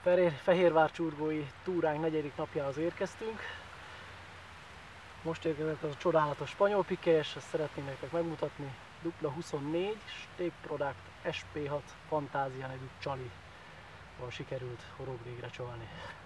Fehérvár csurgói túránk 4. napjához érkeztünk. Most érkezett az a csodálatos spanyol pikés, ezt szeretném nektek megmutatni. Dupla 24 Steg Product SP6 Fantázia nevű csalival sikerült horogvégre csalni.